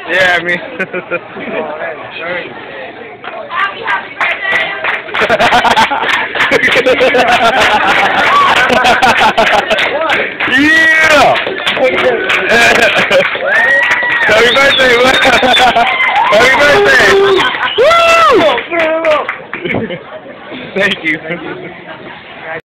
Yeah, I mean. Yeah! Happy birthday! Happy birthday! Woo! Thank you.